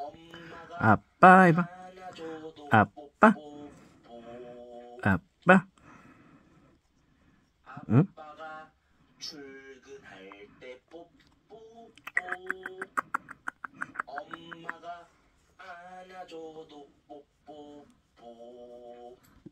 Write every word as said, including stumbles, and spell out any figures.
아빠 해봐. 아빠. 아빠. 응? 아빠가 출근할 때 뽀뽀뽀. 엄마가 안아줘도 뽀뽀뽀.